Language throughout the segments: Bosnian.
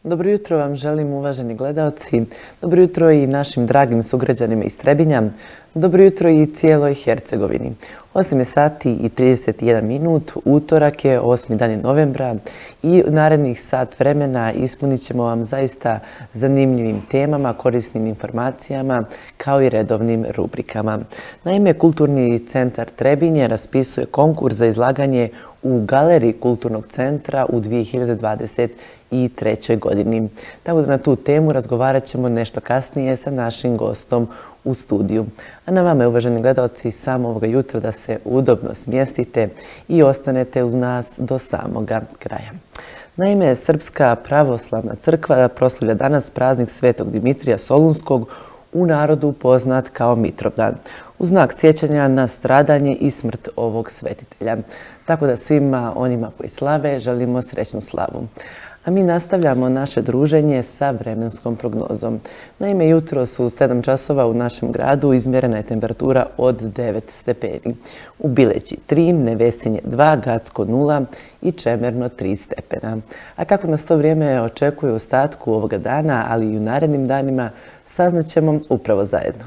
Dobro jutro vam želim, uvaženi gledaoci. Dobro jutro i našim dragim sugrađanima iz Trebinja. Dobro jutro i cijeloj Hercegovini. 8 je sati i 31 minut, utorak je 8. dan novembra i narednih sat vremena ispunit ćemo vam zaista zanimljivim temama, korisnim informacijama kao i redovnim rubrikama. Naime, Kulturni centar Trebinje raspisuje konkurs za izlaganje u Galeriji Kulturnog centra u 2023. godini. Tako da na tu temu razgovarat ćemo nešto kasnije sa našim gostom u studiju. A na vama, uvaženi gledalci, samo ovoga jutra da se udobno smjestite i ostanete uz nas do samoga kraja. Naime, Srpska pravoslavna crkva proslavlja danas praznik Svetog Dimitrija Solunskog, u narodu poznat kao Mitrovdan, u znak sjećanja na stradanje i smrt ovog svetitelja. Tako da svima onima koji slave želimo srećnu slavu. A mi nastavljamo naše druženje sa vremenskom prognozom. Naime, jutros u 7 časova u našem gradu izmjerena je temperatura od 9 stepeni. U Bileći 3, Nevesinje 2, Gacko 0 i Čemerno 3 stepena. A kako nas to vrijeme očekuje u ostatku ovoga dana, ali i u narednim danima, saznaćemo upravo zajedno.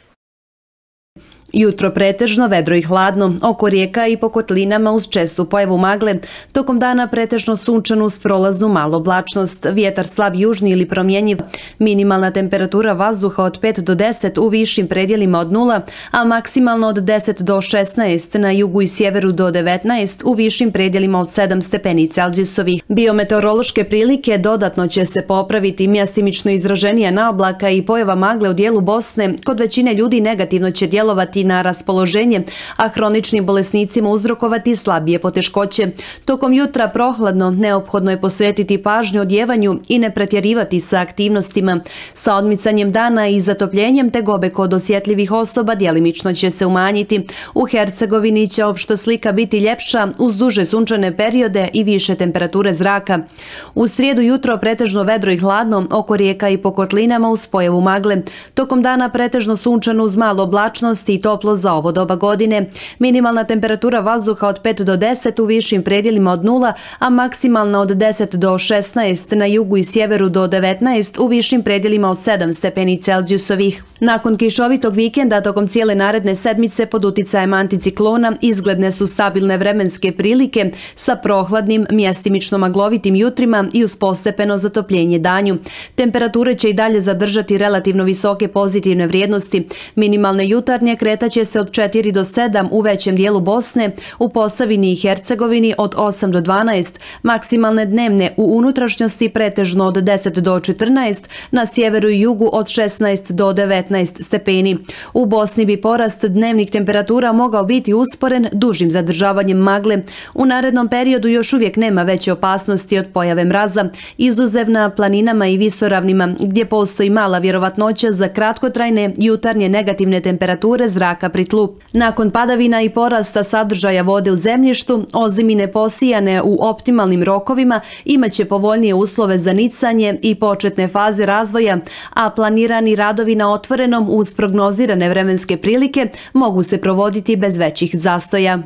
Jutro pretežno, vedro i hladno, oko rijeka i po kotlinama uz čestu pojavu magle, tokom dana pretežno sunčano uz prolaznu malu oblačnost, vjetar slab južni ili promjenjiv, minimalna temperatura vazduha od 5 do 10 u višim predjelima od 0, a maksimalno od 10 do 16, na jugu i sjeveru do 19, u višim predjelima od 7 stepeni Celzijusovih. Biometeorološke prilike dodatno će se popraviti, mjestimično izraženija naoblaka i pojava magle u dijelu Bosne kod većine ljudi negativno će djelovati na raspoloženje, a hroničnim bolesnicima uzrokovati slabije poteškoće. Tokom jutra prohladno, neophodno je posvetiti pažnju odjevanju i ne pretjerivati sa aktivnostima. Sa odmicanjem dana i zatopljenjem tegobe kod osjetljivih osoba djelimično će se umanjiti. U Hercegovini će opšta slika biti ljepša uz duže sunčane periode i više temperature zraka. U srijedu jutro pretežno vedro i hladno, oko rijeka i po kotlinama uz pojavu magle. Tokom dana pretežno sunčano uz malu oblačnost i toplo za ovo doba godine. Minimalna temperatura vazduha od 5 do 10 u višim predjelima od 0, a maksimalna od 10 do 16, na jugu i sjeveru do 19, u višim predjelima od 7 stepeni Celzijusovih. Nakon kišovitog vikenda, tokom cijele naredne sedmice pod uticajem anticiklona izgledne su stabilne vremenske prilike sa prohladnim, mjestimično maglovitim jutrima i uz postepeno zatopljenje danju. Temperature će i dalje zadržati relativno visoke pozitivne vrijednosti. Minimalne jutarnje kretaće se od 4 do 7 u većem dijelu Bosne, u Posavini i Hercegovini od 8 do 12, maksimalne dnevne u unutrašnjosti pretežno od 10 do 14, na sjeveru i jugu od 16 do 19 stepeni. U Bosni bi porast dnevnih temperatura mogao biti usporen dužim zadržavanjem magle. U narednom periodu još uvijek nema veće opasnosti od pojave mraza, izuzev na planinama i visoravnima, gdje postoji mala vjerovatnoća za kratkotrajne jutarnje negativne temperature zraka pri tlu. Nakon padavina i porasta sadržaja vode u zemljištu, ozimine posijane u optimalnim rokovima imaće povoljnije uslove za nicanje i početne faze razvoja, a planirani radovi na otvorenom uz prognozirane vremenske prilike mogu se provoditi bez većih zastoja.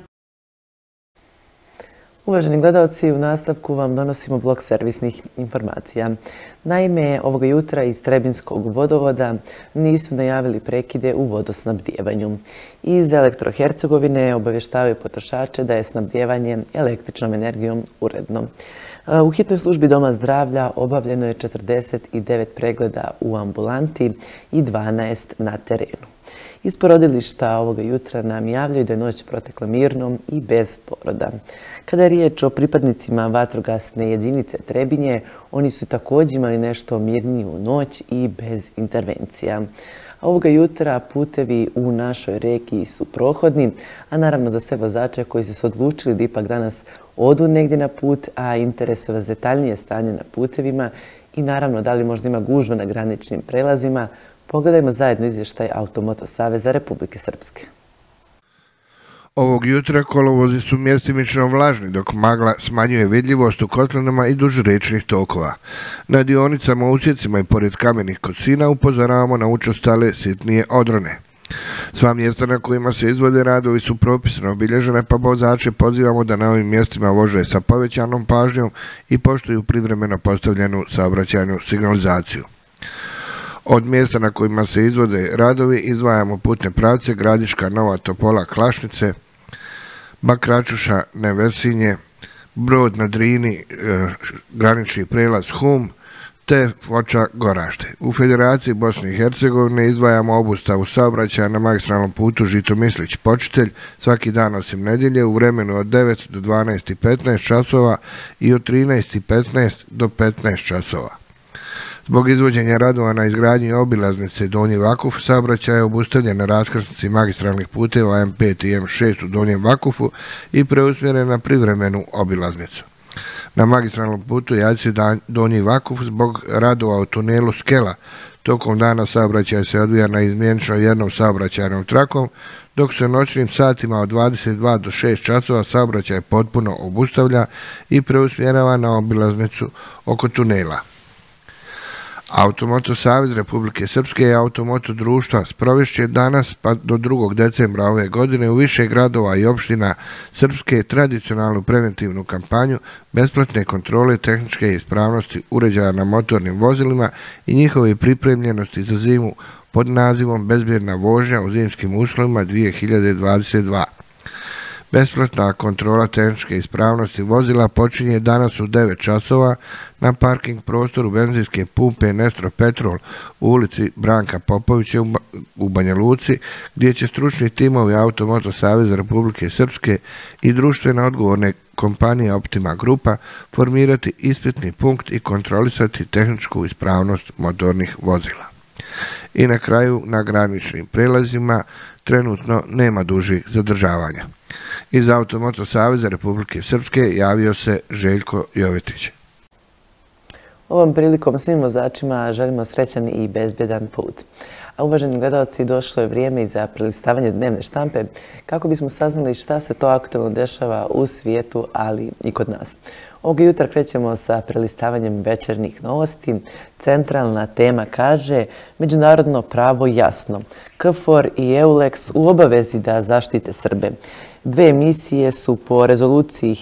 Uvaženi gledalci, u nastavku vam donosimo blok servisnih informacija. Naime, ovoga jutra iz Trebinskog vodovoda nisu najavili prekide u vodosnabdijevanju. Iz Elektrohercegovine obavještavaju potrošače da je snabdijevanje električnom energijom uredno. U hitnoj službi Doma zdravlja obavljeno je 49 pregleda u ambulanti i 12 na terenu. Iz porodilišta ovoga jutra nam javljaju da je noć protekla mirno i bez poroda. Kada je riječ o pripadnicima vatrogasne jedinice Trebinje, oni su također imali nešto mirniju noć i bez intervencija. Ovoga jutra putevi u našoj regiji su prohodni, a naravno za sve vozače koji su se odlučili da ipak danas odu negdje na put, a interesuje vas detaljnije stanje na putevima i naravno da li možda ima gužva na graničnim prelazima, pogledajmo zajedno izvještaj Automoto Saveza Republike Srpske. Ovog jutra kolovozi su mjestimično vlažni, dok magla smanjuje vidljivost u kotlinama i duž riječnih tokova. Na dionicama, usjecima i pored kamenih kosina upozoravamo na učestale sitnije odrone. Sva mjesta na kojima se izvode radovi su propisno obilježene, pa vozače pozivamo da na ovim mjestima vože sa povećanom pažnjom i poštuju privremeno postavljenu saobraćajnu signalizaciju. Od mjesta na kojima se izvode radovi izdvajamo putne pravce Gradiška, Nova Topola, Klašnice, Bakračuša, Nevesinje, Brod na Drini, granični prijelaz Hum, te Foča Gorašte. U Federaciji Bosne i Hercegovine izdvajamo obustavu saobraćaja na magistralnom putu Žitomislić-Počitelj svaki dan osim nedjelje u vremenu od 9 do 12:15 časova i od 13:15 do 15 časova. Zbog izvođenja radova na izgradnji obilaznice Donji Vakuf, saobraćaj je obustavljen na raskrsnici magistralnih puteva M5 i M6 u Donjem Vakufu i preusmjeren na privremenu obilaznicu. Na magistralnom putu Jajce-Donji Vakuf zbog radova u tunelu Skela tokom dana saobraćaj se odvija na izmjenično jednom saobraćajnom trakom, dok se noćnim satima od 22 do 6 časova saobraćaj potpuno obustavlja i preusmjerava na obilaznicu oko tunela. Automoto Savez Republike Srpske i Automoto društva sprovest će danas pa do 2. decembra ove godine u više gradova i opština Srpske tradicionalnu preventivnu kampanju besplatne kontrole tehničke ispravnosti uređaja na motornim vozilima i njihove pripremljenosti za zimu pod nazivom Bezbjedna vožnja u zimskim uslovima 2022. Besplatna kontrola tehničke ispravnosti vozila počinje danas u 9 časova na parking prostoru benzinske pumpe Nestro Petrol u ulici Branka Popovića u Banja Luci, gdje će stručni timovi Automoto Saveza Republike Srpske i društveno odgovorne kompanije Optima Grupa formirati ispitni punkt i kontrolisati tehničku ispravnost motornih vozila. I na kraju, na graničnim prelazima trenutno nema dužih zadržavanja. Iz Automoto Saveza Republike Srpske javio se Željko Jovetić. Ovom prilikom svim vozačima želimo srećan i bezbjedan put. A uvaženi gledalci, došlo je vrijeme i za prelistavanje dnevne štampe kako bismo saznali šta se to aktualno dešava u svijetu, ali i kod nas. Ovog jutra krećemo sa prelistavanjem večernjih novosti. Centralna tema kaže međunarodno pravo jasno. KFOR i EULEX u obavezi da zaštite Srbe. Dve misije su po rezoluciji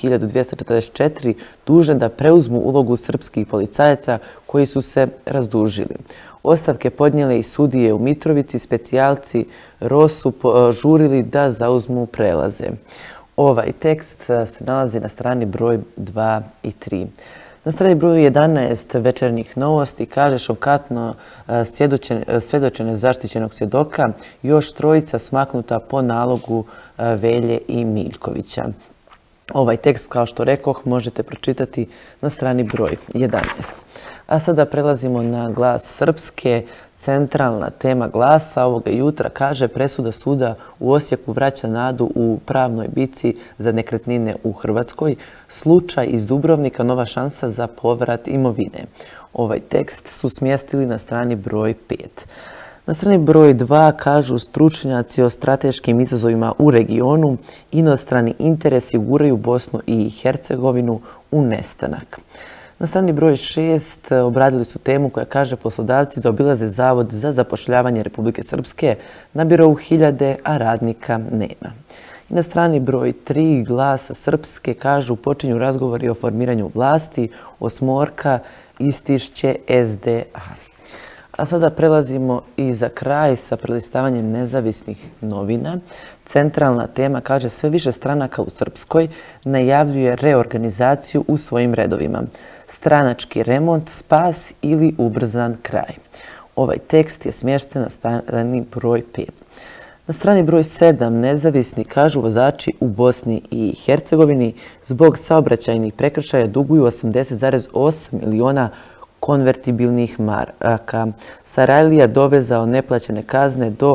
1244 dužne da preuzmu ulogu srpskih policajaca koji su se razdužili. Ostavke podnijele i sudije u Mitrovici, specijalci ROS su požurili da zauzmu prelaze. Ovaj tekst se nalazi na strani broj 2 i 3. Na strani broj 11 večernjih novosti kaže šokantno svjedočenje zaštićenog svjedoka, još trojica smaknuta po nalogu Velje i Miljkovića. Ovaj tekst, kao što rekoh, možete pročitati na strani broj 11. A sada prelazimo na Glas Srpske. Centralna tema Glasa ovoga jutra kaže presuda suda u Osijeku vraća nadu u pravnoj bici za nekretnine u Hrvatskoj. Slučaj iz Dubrovnika, nova šansa za povrat imovine. Ovaj tekst su smjestili na strani broj 5. Na strani broj 2 kažu stručnjaci o strateškim izazovima u regionu. Inostrani interesi guraju Bosnu i Hercegovinu u nestanak. Na strani broj 6 obradili su temu koja kaže poslodavci zaobilaze Zavod za zapošljavanje Republike Srpske, na birou hiljade, a radnika nema. I na strani broj 3 Glasa Srpske kažu počinju razgovori o formiranju vlasti, osmorka istišće SDA. A sada prelazimo i za kraj sa prelistavanjem nezavisnih novina. Centralna tema kaže sve više stranaka u Srpskoj najavljuje reorganizaciju u svojim redovima. Stranački remont, spas ili ubrzan kraj. Ovaj tekst je smješten na strani broj 5. Na strani broj 7 nezavisni kažu vozači u Bosni i Hercegovini zbog saobraćajnih prekršaja duguju 80,8 miliona konvertibilnih maraka. Sarajlija dovezao neplaćene kazne do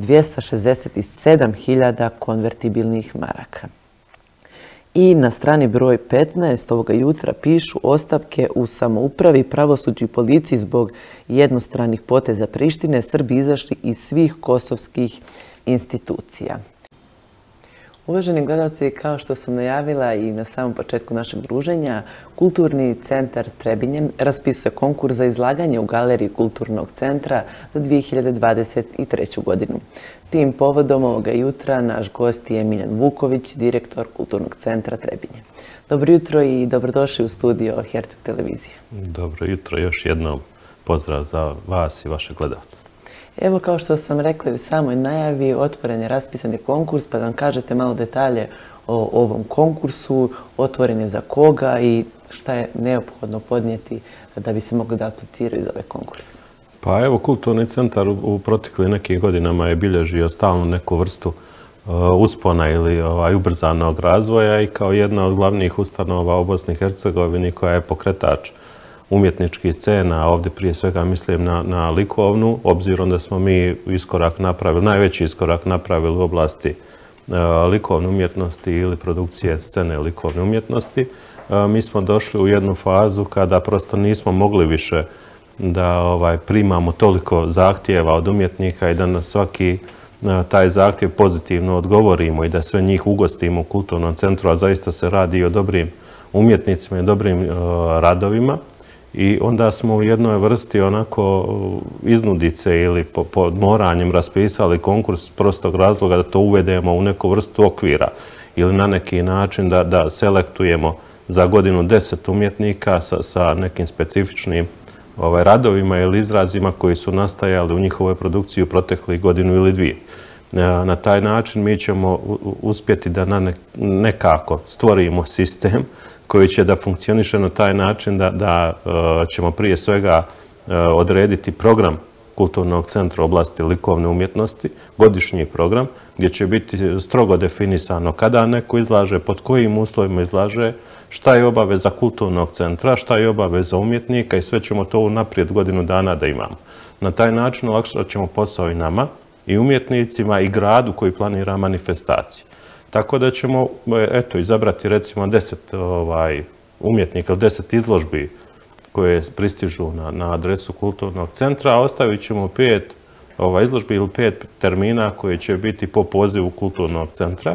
267.000 konvertibilnih maraka. I na strani broj 15 ovoga jutra pišu ostavke u samoupravi, pravosuđu i policiji zbog jednostranih poteza Prištine. Srbi izašli iz svih kosovskih institucija. Uvaženi gledalci, kao što sam najavila i na samom početku našeg druženja, Kulturni centar Trebinje raspisuje konkurs za izlaganje u Galeriji Kulturnog centra za 2023. godinu. Tim povodom ovoga jutra naš gost je Miljan Vuković, direktor Kulturnog centra Trebinje. Dobro jutro i dobrodošli u studio Herceg televizije. Dobro jutro, još jednom pozdrav za vas i vaše gledalce. Evo, kao što sam rekla u samoj najavi, otvoren je raspisani konkurs, pa da nam kažete malo detalje o ovom konkursu, otvoren je za koga i šta je neophodno podnijeti da bi se mogli da apliciraju za ovaj konkurs. Pa evo, Kulturni centar u proteklim nekim godinama je bilježio stalno neku vrstu uspona ili ubrzanog razvoja i kao jedna od glavnih ustanova u Bosni i Hercegovini koja je pokretač umjetničkih scena, ovdje prije svega mislim na likovnu, obzirom da smo mi iskorak napravili, najveći iskorak napravili u oblasti likovne umjetnosti ili produkcije scene likovne umjetnosti. Mi smo došli u jednu fazu kada prosto nismo mogli više da primamo toliko zahtjeva od umjetnika i da na svaki taj zahtjev pozitivno odgovorimo i da sve njih ugostimo u Kulturnom centru, a zaista se radi o dobrim umjetnicima i dobrim radovima. I onda smo u jednoj vrsti onako iznudice ili pod moranjem raspisali konkurs prostog razloga da to uvedemo u neku vrstu okvira ili na neki način da selektujemo za godinu 10 umjetnika sa nekim specifičnim radovima ili izrazima koji su nastajali u njihovoj produkciji u proteklih godinu ili dvije. Na taj način mi ćemo uspjeti da nekako stvorimo sistem koji će da funkcioniše na taj način da ćemo prije svega odrediti program Kulturnog centra u oblasti likovne umjetnosti, godišnji program, gdje će biti strogo definisano kada neko izlaže, pod kojim uslovima izlaže, šta je obaveza Kulturnog centra, šta je obaveza umjetnika i sve ćemo to unaprijed godinu dana da imamo. Na taj način olakšat ćemo posao i nama, i umjetnicima, i gradu koji planira manifestacije. Tako da ćemo izabrati recimo 10 umjetnika ili 10 izložbi koje pristižu na adresu Kulturnog centra, a ostavit ćemo 5 izložbi ili 5 termina koje će biti po pozivu Kulturnog centra.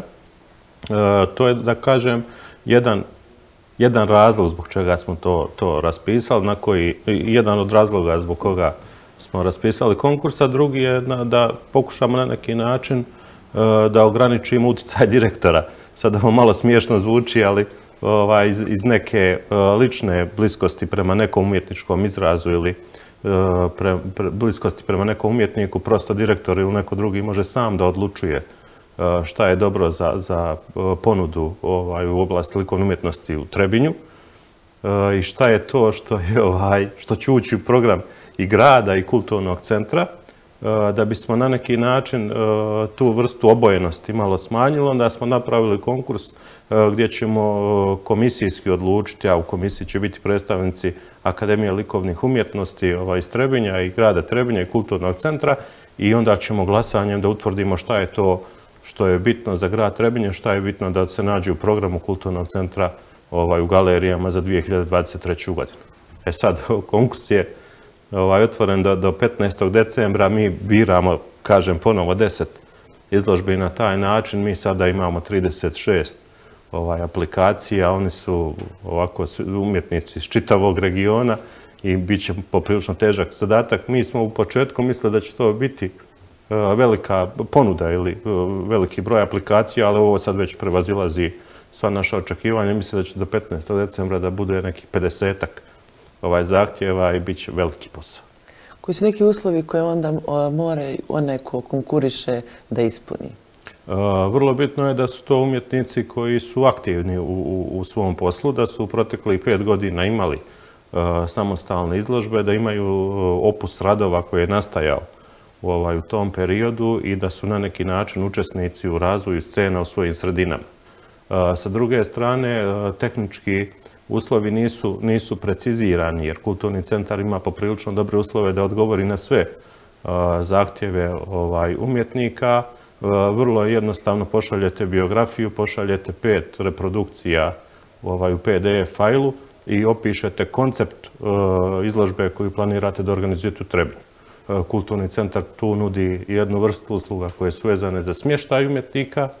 To je, da kažem, jedan razlog zbog čega smo to raspisali, jedan od razloga zbog koga smo raspisali konkurs, a drugi je da pokušamo na neki način da ograničimo utjecaj direktora. Sad ovo malo smiješno zvuči, ali iz neke lične bliskosti prema nekom umjetničkom izrazu ili bliskosti prema nekom umjetniku, prosto direktor ili neko drugi može sam da odlučuje šta je dobro za ponudu u oblasti likovne umjetnosti u Trebinju i šta je to što će ući u program i grada i Kulturnog centra, da bismo na neki način tu vrstu obojenosti malo smanjili. Onda smo napravili konkurs gdje ćemo komisijski odlučiti, a u komisiji će biti predstavnici Akademije likovnih umjetnosti iz Trebinja i grada Trebinja i Kulturnog centra i onda ćemo glasanjem da utvrdimo šta je to što je bitno za grad Trebinje, šta je bitno da se nađe u programu Kulturnog centra u galerijama za 2023. godinu. Sad, konkurs je otvoren do 15. decembra, mi biramo, kažem ponovo, 10 izložbi na taj način. Mi sada imamo 36 aplikacija, oni su ovako umjetnici iz čitavog regiona i bit će poprilično težak zadatak. Mi smo u početku mislili da će to biti velika ponuda ili veliki broj aplikacija, ali ovo sad već prevazilazi sva naša očekivanja. Mislim da će do 15. decembra da bude nekih 50-ak zahtjeva i bit će veliki posao. Koji su neki uslovi koje onda mora onaj ko konkuriše da ispuni? Vrlo bitno je da su to umjetnici koji su aktivni u svom poslu, da su u proteklih 5 godina imali samostalne izložbe, da imaju opus radova koji je nastajao u tom periodu i da su na neki način učesnici u razvoju scena u svojim sredinama. Sa druge strane, tehnički uslovi nisu precizirani jer Kulturni centar ima poprilično dobre uslove da odgovori na sve zahtjeve umjetnika. Vrlo jednostavno pošaljete biografiju, pošaljete 5 reprodukcija u PDF fajlu i opišete koncept izložbe koju planirate da organizujete u Trebinju. Kulturni centar tu nudi jednu vrstu usluga koje su vezane za smještaj umjetnika,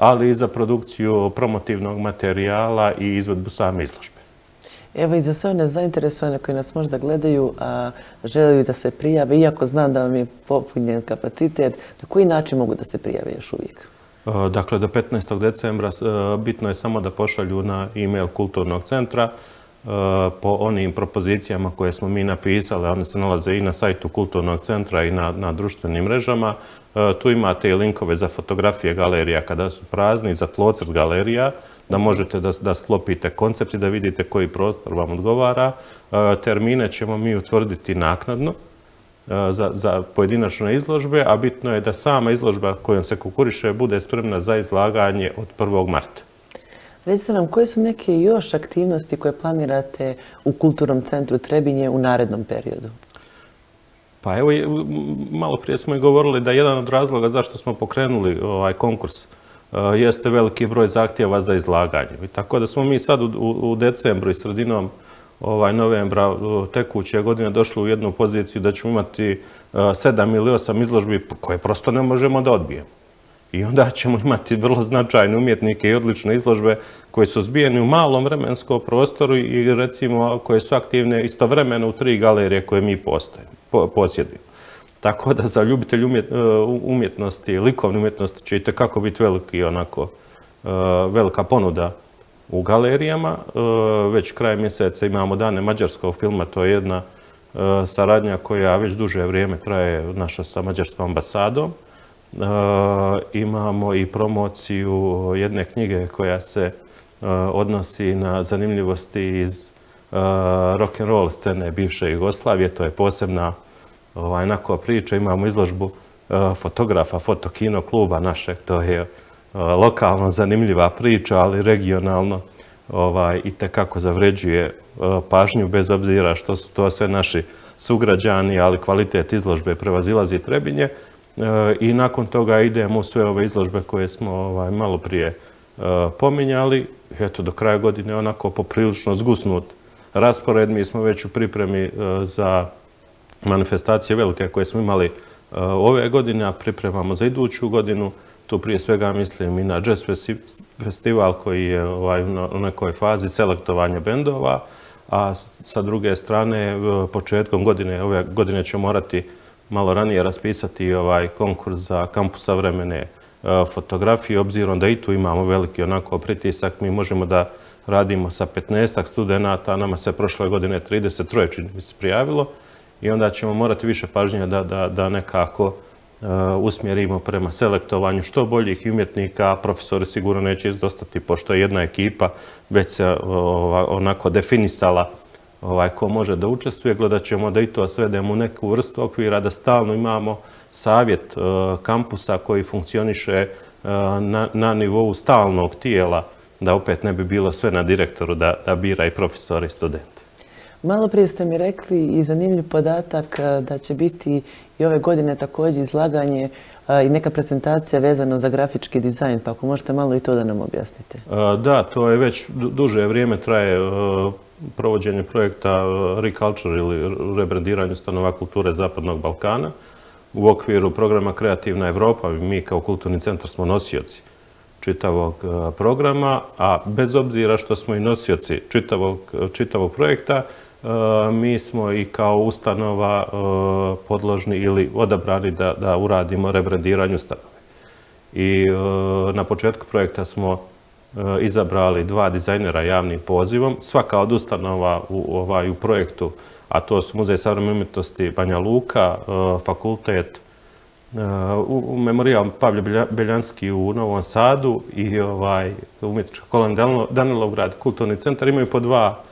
ali i za produkciju promotivnog materijala i izvedbu same izložbe. Evo i za sve one zainteresovane koji nas možda gledaju, a žele da se prijave, iako znam da vam je popunjen kapacitet, na koji način mogu da se prijave još uvijek? Dakle, do 15. decembra bitno je samo da pošalju na e-mail Kulturnog centra po onim propozicijama koje smo mi napisali. One se nalaze i na sajtu Kulturnog centra i na društvenim mrežama. Tu imate i linkove za fotografije galerija kada su prazni, za tlocrt galerija, da možete da sklopite koncept i da vidite koji prostor vam odgovara. Termine ćemo mi utvrditi naknadno za pojedinačne izložbe, a bitno je da sama izložba kojom se konkuriše bude spremna za izlaganje od 1. marta. Recite nam, koje su neke još aktivnosti koje planirate u Kulturnom centru Trebinje u narednom periodu? Pa evo, malo prije smo i govorili da jedan od razloga zašto smo pokrenuli ovaj konkurs jeste veliki broj zahtjeva za izlaganje. I tako da smo mi sad u decembru i sredinom novembra tekuće godine došli u jednu poziciju da ćemo imati 7 ili 8 izložbi koje prosto ne možemo da odbijemo. I onda ćemo imati vrlo značajne umjetnike i odlične izložbe koje su zbijene u malom vremenskom prostoru i recimo koje su aktivne istovremeno u 3 galerije koje mi posjedujemo. Tako da za ljubitelj umjetnosti, likovne umjetnosti će itekako biti velika ponuda u galerijama. Već kraj mjeseca imamo dane mađarskog filma, to je jedna saradnja koja već duže vrijeme traje naša sa mađarskom ambasadom. Imamo i promociju jedne knjige koja se odnosi na zanimljivosti iz rock'n'roll scene bivše Jugoslavije. To je posebna priča. Imamo izložbu fotografa Fotokino kluba našeg. To je lokalno zanimljiva priča, ali regionalno itekako zavređuje pažnju, bez obzira što su to sve naši sugrađani, ali kvalitet izložbe prevazilazi Trebinje. I nakon toga idemo u sve ove izložbe koje smo malo prije pominjali. Eto, do kraja godine onako poprilično zgusnut raspored. Mi smo već u pripremi za manifestacije velike koje smo imali ove godine, a pripremamo za iduću godinu. Tu prije svega mislim i na jazz festival koji je u nekoj fazi selektovanja bendova, a sa druge strane početkom godine, ove godine ćemo morati malo ranije raspisati konkurs za kampus savremene fotografije, obzirom da i tu imamo veliki pritisak. Mi možemo da radimo sa 15 studenata, nama se prošle godine 33 čini mi se prijavilo i onda ćemo morati više pažnje da nekako usmjerimo prema selektovanju što boljih umjetnika. Profesori sigurno neće izdostati, pošto je jedna ekipa već se onako definisala ko može da učestvuje. Gledat ćemo da i to svedemo u neku vrstu okvira, da stalno imamo savjet kampusa koji funkcioniše na nivou stalnog tijela, da opet ne bi bilo sve na direktoru da bira i profesore i studente. Malo prije ste mi rekli i zanimljiv podatak da će biti i ove godine također izlaganje i neka prezentacija vezana za grafički dizajn, pa ako možete malo i to da nam objasnite. Da, to je već duže vrijeme traje provođenje projekta Reculture ili rebrandiranje ustanova kulture Zapadnog Balkana. U okviru programa Kreativna Evropa mi kao Kulturni centar smo nosioci čitavog programa, a bez obzira što smo i nosioci čitavog projekta, mi smo i kao ustanova podložni ili odabrani da uradimo rebrandiranje ustanove. I na početku projekta smo izabrali 2 dizajnera javnim pozivom. Svaka od ustanova u projektu, a to su Muzej savremene umjetnosti Banja Luka, fakultet, Memorijal Pavle Beljanski u Novom Sadu i umjetnička kolonija Danilovgrad, Kulturni centar, imaju po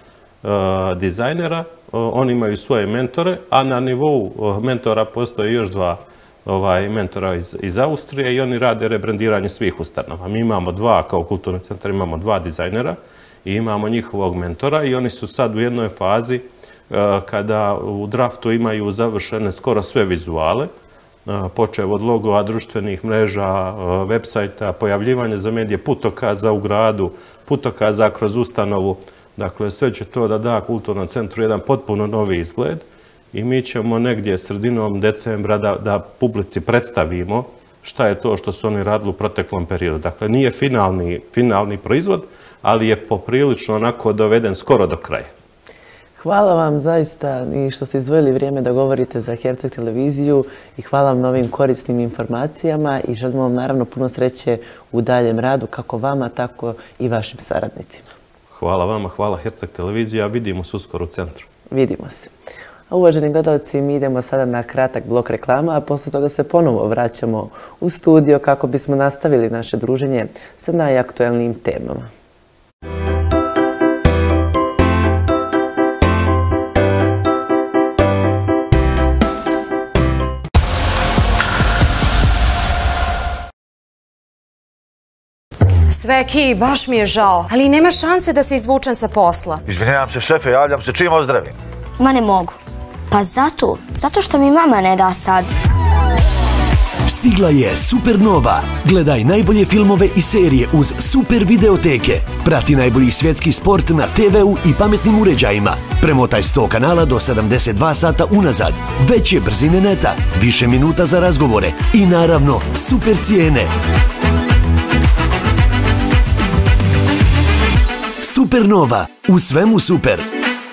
2 dizajnera. Oni imaju svoje mentore, a na nivou mentora postoje još 2 mentora iz Austrije i oni rade rebrandiranje svih ustanova. Mi imamo 2, kao Kulturni centar imamo 2 dizajnera i imamo njihovog mentora i oni su sad u jednoj fazi kada u draftu imaju završene skoro sve vizuale, počev od logova, društvenih mreža, web-sajta, pojavljivanje za medije, putokaza u gradu, putokaza kroz ustanovu. Dakle, sve će to da da Kulturnom centru jedan potpuno novi izgled i mi ćemo negdje sredinom decembra da publici predstavimo šta je to što su oni radili u proteklom periodu. Dakle, nije finalni proizvod, ali je poprilično onako doveden skoro do kraja. Hvala vam zaista i što ste izdvojili vrijeme da govorite za Herceg televiziju i hvala vam na ovim korisnim informacijama i želimo vam naravno puno sreće u daljem radu kako vama, tako i vašim saradnicima. Hvala vama, hvala Herceg televizija, vidimo se uskoro u centru. Vidimo se. A uvaženi gledalci, mi idemo sada na kratak blok reklama, a posle toga se ponovo vraćamo u studio kako bismo nastavili naše druženje sa najaktuelnijim temama. Sveki, baš mi je žao, ali nema šanse da se izvučem sa posla. Izvinjavam se, šefe, javljam se čim ozdravim. Ma ne mogu. Pa zato što mi mama ne da sad. Stigla je Supernova. Gledaj najbolje filmove i serije uz super videoteke. Prati najbolji svjetski sport na TV-u i pametnim uređajima. Premotaj 100 kanala do 72 sata unazad. Veće brzine neta, više minuta za razgovore i naravno super cijene. Supernova. U svemu super.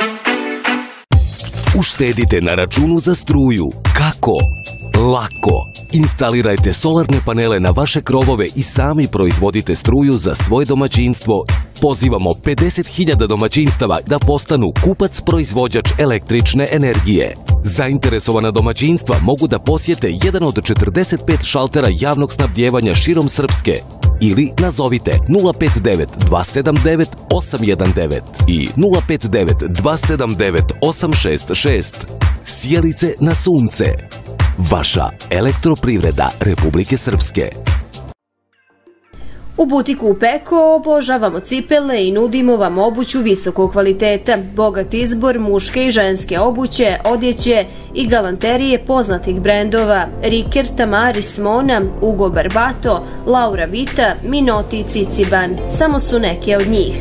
Uštedite na računu za struju. Kako? Lako. Instalirajte solarne panele na vaše krovove i sami proizvodite struju za svoje domaćinstvo. Pozivamo 50.000 domaćinstava da postanu kupac-proizvođač električne energije. Zainteresovana domaćinstva mogu da posjete jedan od 45 šaltera javnog snabdijevanja širom Srpske ili nazovite 059 279 819 i 059 279 866. Sjelice na sunce. Vaša elektroprivreda Republike Srpske. U butiku Peko obožavamo cipele i nudimo vam obuću visokog kvaliteta, bogat izbor muške i ženske obuće, odjeće i galanterije poznatih brendova Riker, Tamaris, Mona, Ugo Barbato, Laura Vita, Minoti i Ciciban. Samo su neke od njih.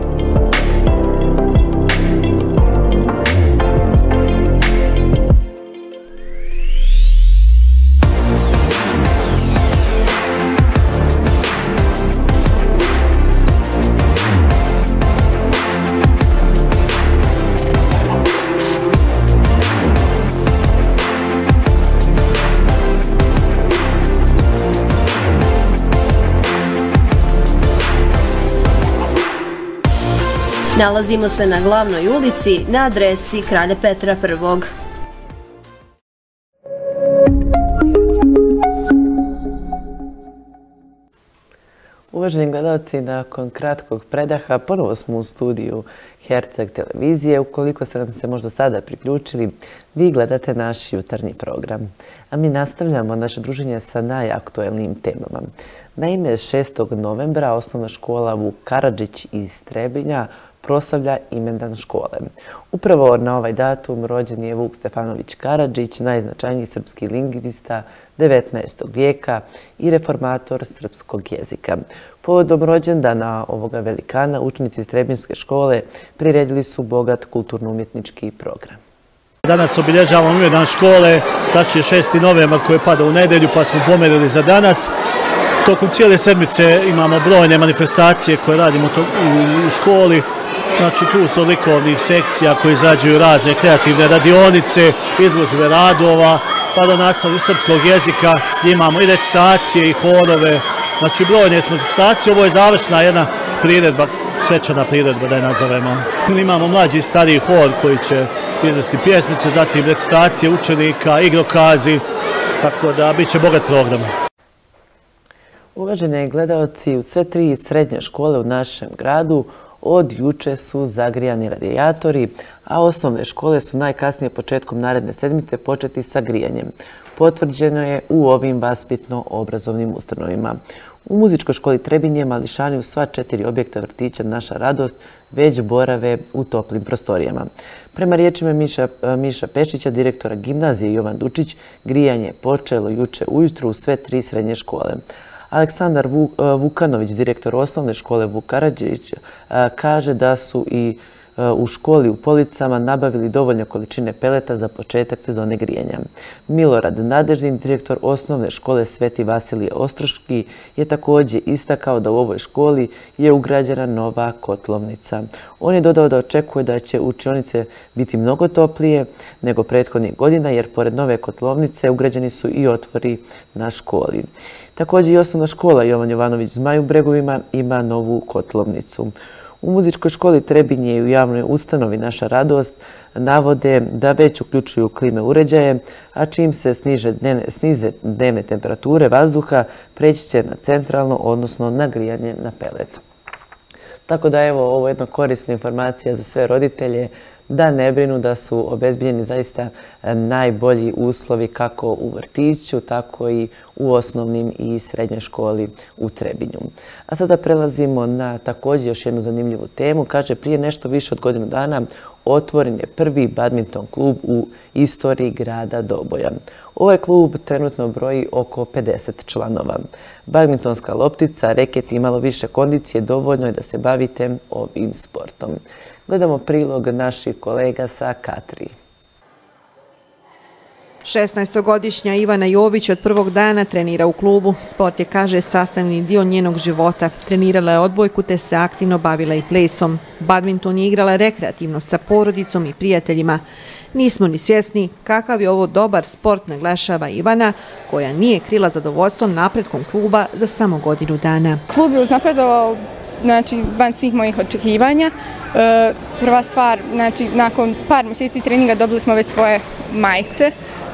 Nalazimo se na glavnoj ulici na adresi Kralja Petra I. Uvaženi gledalci, nakon kratkog predaha ponovo smo u studiju Herceg televizije. Ukoliko ste nam se možda sada priključili, vi gledate naš jutarnji program. A mi nastavljamo naše druženje sa najaktuelnijim temama. Naime, 6. novembra osnovna škola Vuk Karadžić iz Trebinja proslavlja imendan škole. Upravo na ovaj datum rođen je Vuk Stefanović Karadžić, najznačajniji srpski lingvista 19. vijeka i reformator srpskog jezika. Povodom rođendana ovoga velikana, učenici Trebinjske škole priredili su bogat kulturno-umjetnički program. Danas obilježavamo imendan škole, tačnije 6. novembar koji pada u nedelju, pa smo pomerili za danas. Tokom cijele sedmice imamo brojne manifestacije koje radimo u školi. Znači tu su likovnih sekcija koje izrađuju razne kreativne radionice, izložbe radova, pa do nastavu srpskog jezika gdje imamo i recitacije i horove. Znači brojne smo manifestacije, ovo je završna jedna priredba, svečana priredba da je nazovemo. Imamo mlađi i stariji hor koji će izvesti pjesmice, zatim recitacije učenika, igrokazi, tako da bit će bogat program. Uvaženi gledaoci, u sve 3 srednje škole u našem gradu od juče su zagrijani radijatori, a osnovne škole su najkasnije početkom naredne sedmice početi sa grijanjem. Potvrđeno je u ovim vaspitno-obrazovnim ustanovima. U muzičkoj školi Trebinje mališani u sva 4 objekta vrtića Naša radost već borave u toplim prostorijama. Prema riječima Miša Pešića, direktora gimnazije Jovan Dučić, grijanje je počelo juče ujutru u sve 3 srednje škole. Aleksandar Vukanović, direktor osnovne škole Vuk Karadžić, kaže da su i u školi u Policama nabavili dovoljne količine peleta za početak sezone grijanja. Milorad Nadeždin, direktor osnovne škole Sveti Vasilije Ostroški, je također istakao da u ovoj školi je ugrađena nova kotlovnica. On je dodao da očekuje da će učionice biti mnogo toplije nego prethodnih godina, jer pored nove kotlovnice ugrađeni su i otvori na školi. Također i osnovna škola Jovan Jovanović Zmaj u Bregovima ima novu kotlovnicu. U muzičkoj školi Trebinje i u javnoj ustanovi Naša radost navode da već uključuju klime uređaje, a čim se snize dnevne temperature vazduha, preći će na centralno, odnosno na grijanje na pelet. Tako da evo, ovo je jedna korisna informacija za sve roditelje, da ne brinu, da su obezbiljeni zaista najbolji uslovi kako u vrtiću, tako i u osnovnim i srednjoj školi u Trebinju. A sada prelazimo na također još jednu zanimljivu temu. Kaže, prije nešto više od godinu dana otvoren je prvi badminton klub u istoriji grada Doboja. Ovaj klub trenutno broji oko 50 članova. Badmintonska loptica, reket i malo više kondicije dovoljno je da se bavite ovim sportom. Gledamo prilog naših kolega sa Katri. 16-godišnja Ivana Jović od prvog dana trenira u klubu. Sport je, kaže, sastavni dio njenog života. Trenirala je odbojku te se aktivno bavila i plesom. Badminton je igrala rekreativno sa porodicom i prijateljima. Nismo ni svjesni kakav je ovo dobar sport, naglašava Ivana, koja nije krila zadovoljstvo napretkom kluba za samo godinu dana. Klub je uznapredovao, van svih mojih očekivanja. Prva stvar, nakon par mjeseci treninga dobili smo već svoje majice.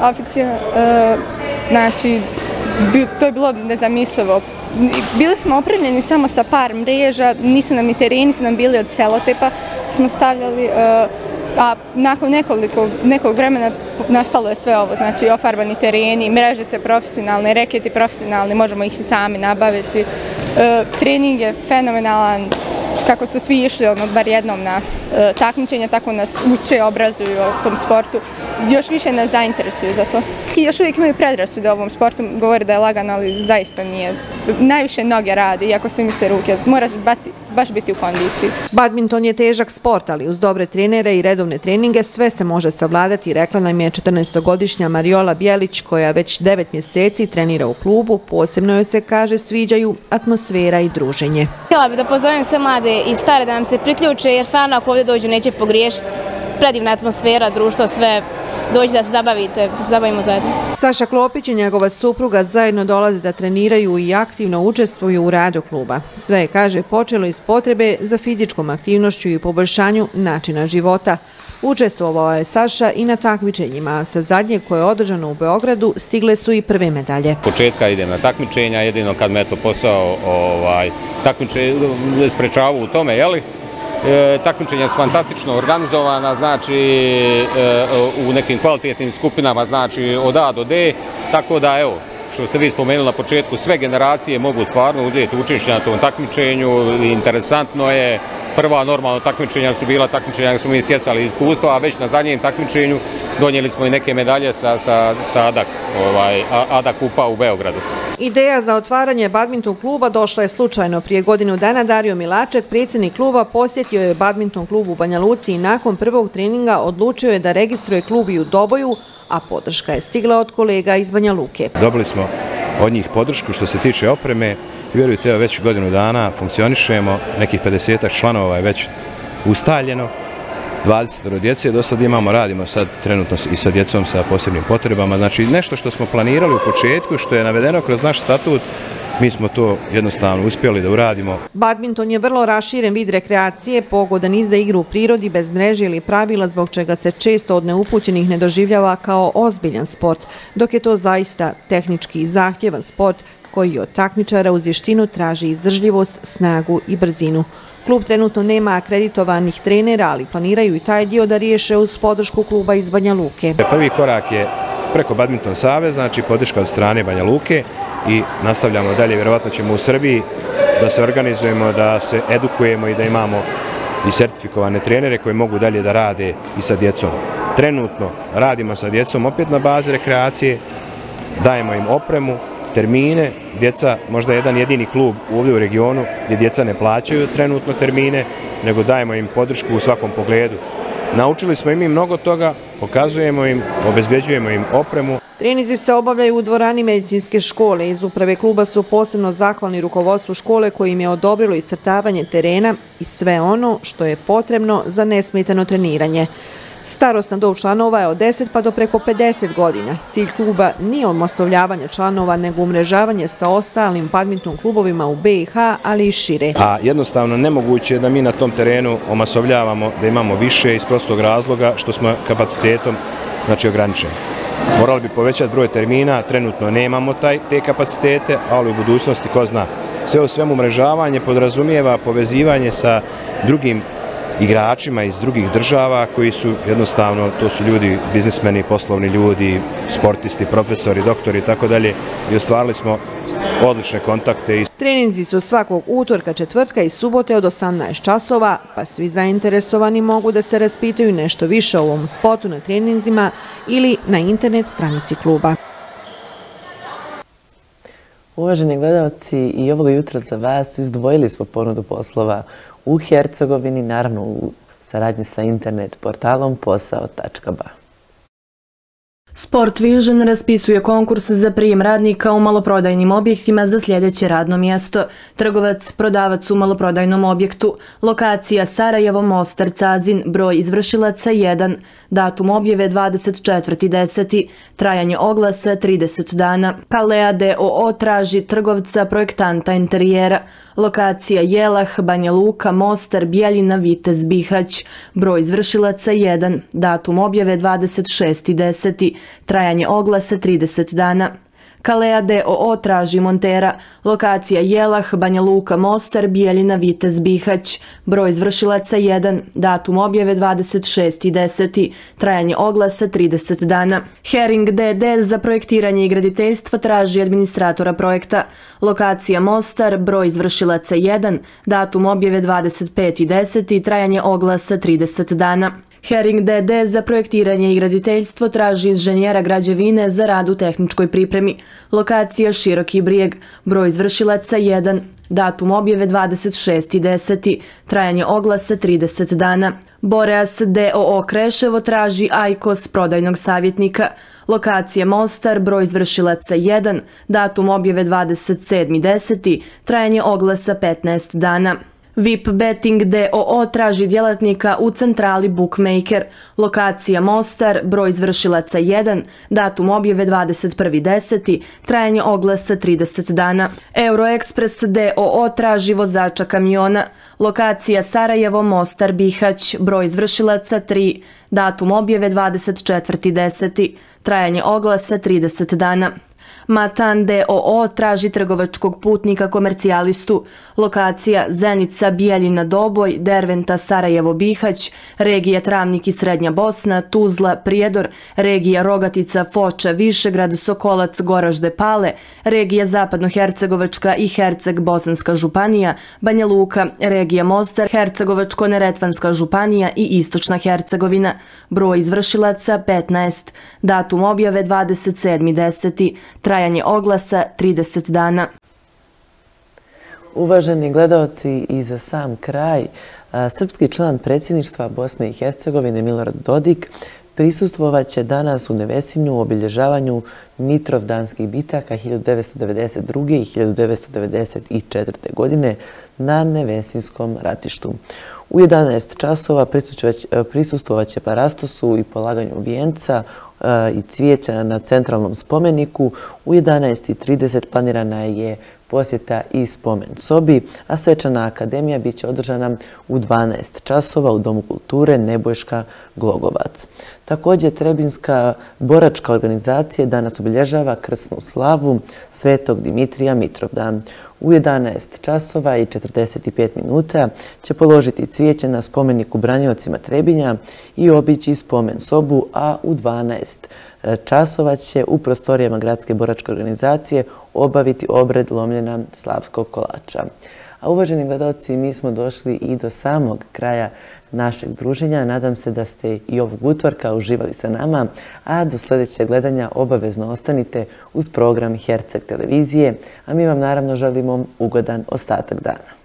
To je bilo nezamislivo. Bili smo opremljeni samo sa par mreža, nisu nam i tereni, su nam bili od selotepa, smo stavljali, a nakon nekog vremena nastalo je sve ovo, ofarbani tereni, mrežice profesionalne, reketi profesionalni, možemo ih sami nabaviti. Trening je fenomenalan, kako su svi išli bar jednom na takmičenje, tako nas uče, obrazuju o tom sportu. Još više nas zainteresuju za to. I još uvijek imaju predrasude o ovom sportu, govore da je lagano, ali zaista nije. Najviše noge radi, iako svi misle ruke, moraš baš biti u kondiciji. Badminton je težak sport, ali uz dobre trenere i redovne treninge sve se može savladati, rekla nam je 14-godišnja Mariola Bjelić, koja već 9 mjeseci trenira u klubu. Posebno joj se, kaže, sviđaju atmosfera i druženje. Htjela bih da pozovem sve mlade i stare da nam se priključe, jer stvarno ako ovdje dođu neće pogriješiti. Predivna atmosfera, društvo, sve. Dođi da se zabavite, da se zabavimo zajedno. Saša Klopić i njegova supruga zajedno dolaze da treniraju i aktivno učestvuju u radu kluba. Sve je, kaže, počelo iz potrebe za fizičkom aktivnošću i poboljšanju načina života. Učestvovao je Saša i na takmičenjima, a sa zadnjeg koje je održano u Beogradu stigle su i prve medalje. Početka idem na takmičenja, jedino kad me to posao sprečavao u tome, jeli? Takmičenja su fantastično organizovana, u nekim kvalitetnim skupinama, od A do D, tako da, evo, što ste vi spomenuli na početku, sve generacije mogu stvarno uzeti učešće na tom takmičenju. Interesantno je, prva normalna takmičenja su bila takmičenja gdje smo mi stjecali iskustva, a već na zadnjem takmičenju donijeli smo i neke medalje sa ADA kupa u Beogradu. Ideja za otvaranje badminton kluba došla je slučajno. Prije godinu dana Dario Milaček, predsjednik kluba, posjetio je badminton klub u Banja Luci i nakon prvog treninga odlučio je da registruje klub i u Doboju, a podrška je stigla od kolega iz Banja Luke. Dobili smo od njih podršku što se tiče opreme i vjerujte, već godinu dana funkcionišemo, nekih 50 članova je već ustaljeno, 20 djece, do sad imamo, radimo sad trenutno i sa djecom sa posebnim potrebama, znači nešto što smo planirali u početku, što je navedeno kroz naš statut, mi smo to jednostavno uspjeli da uradimo. Badminton je vrlo raširen vid rekreacije, pogodan i za igru u prirodi bez mreže ili pravila, zbog čega se često od neupućenih ne doživljava kao ozbiljan sport, dok je to zaista tehnički zahtjevan sport koji od takmičara uz vještinu traži izdržljivost, snagu i brzinu. Klub trenutno nema akreditovanih trenera, ali planiraju i taj dio da riješe uz podršku kluba iz Banja Luke. Prvi korak je preko Badminton Saveza, znači podrška od strane Banja Luke, i nastavljamo dalje. Vjerovatno ćemo u Srbiji da se organizujemo, da se edukujemo i da imamo i sertifikovane trenere koji mogu dalje da rade i sa djecom. Trenutno radimo sa djecom opet na bazi rekreacije, dajemo im opremu termine. Djeca, možda jedan jedini klub ovdje u regionu gdje djeca ne plaćaju trenutno termine, nego dajemo im podršku u svakom pogledu. Naučili smo im mnogo toga, pokazujemo im, obezbeđujemo im opremu. Treninzi se obavljaju u dvorani medicinske škole. Iz uprave kluba su posebno zahvalni rukovodstvu škole koji im je odobrilo iscrtavanje terena i sve ono što je potrebno za nesmetano treniranje. Starosna dob članova je od 10 pa do preko 50 godina. Cilj kluba nije omasovljavanje članova, nego umrežavanje sa ostalim badminton klubovima u BiH, ali i šire. A jednostavno nemoguće je da mi na tom terenu omasovljavamo, da imamo više iz prostog razloga što smo kapacitetom ograničeni. Morali bi povećati broj termina, trenutno nemamo te kapacitete, ali u budućnosti ko zna. Sve u svemu umrežavanje podrazumijeva povezivanje sa drugim igračima iz drugih država koji su jednostavno, to su ljudi, biznismeni, poslovni ljudi, sportisti, profesori, doktori i tako dalje, i ostvarili smo odlične kontakte. Treninzi su svakog utorka, četvrtka i subote od 18 časova, pa svi zainteresovani mogu da se raspitaju nešto više o ovom sportu na treninzima ili na internet stranici kluba. Uvaženi gledalci, i ovoga jutra za vas izdvojili smo ponudu poslova u Hercegovini, naravno u saradnji sa internet portalom posao.ba. Sport Vision raspisuje konkurs za prijem radnika u maloprodajnim objektima za sljedeće radno mjesto. Trgovac, prodavac u maloprodajnom objektu. Lokacija Sarajevo, Mostar, Cazin, broj izvršilaca 1. Datum objave 24.10. Trajanje oglasa 30 dana. Kalea d.o.o. traži trgovca projektanta interijera. Lokacija Jelah, Banja Luka, Mostar, Bijeljina, Vitez, Bihać. Broj izvršilaca 1. Datum objave 26.10. Trajanje oglasa 30 dana. Kalea d.o.o. traži montera. Lokacija Jelah, Banja Luka, Mostar, Bijeljina, Vitez, Bihać. Broj izvršilaca 1. Datum objave 26.10. Trajanje oglasa 30 dana. Hering d.d. za projektiranje i graditeljstvo traži administratora projekta. Lokacija Mostar, broj izvršilaca 1. Datum objave 25.10. Trajanje oglasa 30 dana. Hering d.d. za projektiranje i graditeljstvo traži inženjera građevine za rad u tehničkoj pripremi. Lokacija Široki Brijeg, broj izvršilaca 1. Datum objave 26.10. Trajanje oglasa 30 dana. Boreas d.o.o. Kreševo traži Ajkos prodajnog savjetnika. Lokacija Mostar, broj izvršilaca 1. Datum objave 27.10. Trajanje oglasa 15 dana. VIP Betting d.o.o. traži djelatnika u centrali Bookmaker. Lokacija Mostar, broj izvršilaca 1. Datum objave 21.10. Trajanje oglasa 30 dana. Euroexpress d.o.o. traži vozača kamiona. Lokacija Sarajevo, Mostar, Bihać. Broj izvršilaca 3. Datum objave 24.10. Trajanje oglasa 30 dana. Matan d.o.o. traži trgovačkog putnika komercijalistu. Lokacija Zenica, Bijeljina, Doboj, Derventa, Sarajevo, Bihać, regija Travnik i Srednja Bosna, Tuzla, Prijedor, regija Rogatica, Foča, Višegrad, Sokolac, Goražde, Pale, regija Zapadnohercegovačka i Herceg-Bosanska županija, Banja Luka, regija Mostar, Hercegovačko-Neretvanska županija i Istočna Hercegovina. Broj izvršilaca 15. Datum objave 27.10. Trajanje oglasa 30 dana. Uvaženi gledalci, i za sam kraj, srpski član predsjedništva Bosne i Hercegovine Milorad Dodik prisustvovaće danas u Nevesinju u obilježavanju Mitrovdanskih bitaka 1992. i 1994. godine na Nevesinskom ratištu. U 11 časova prisustvovaće parastosu i polaganju vijenca i cvijeća na centralnom spomeniku. U 11.30 planirana je posjeta i spomen sobi, a svečana akademija bit će održana u 12 časova u Domu kulture Nebojška Glogovac. Također, Trebinska boračka organizacija danas obilježava krsnu slavu Svetog Dimitrija Mitrovdan. U 11 časova i 45 minuta će položiti cvijeće na spomeniku braniocima Trebinja i obići spomen sobu, a u 12 časova će u prostorijama Gradske boračke organizacije obaviti obred lomljena slavskog kolača. A uvaženi gledalci, mi smo došli i do samog kraja našeg druženja. Nadam se da ste i ovog utorka uživali sa nama, a do sljedećeg gledanja obavezno ostanite uz program Herceg televizije, a mi vam naravno želimo ugodan ostatak dana.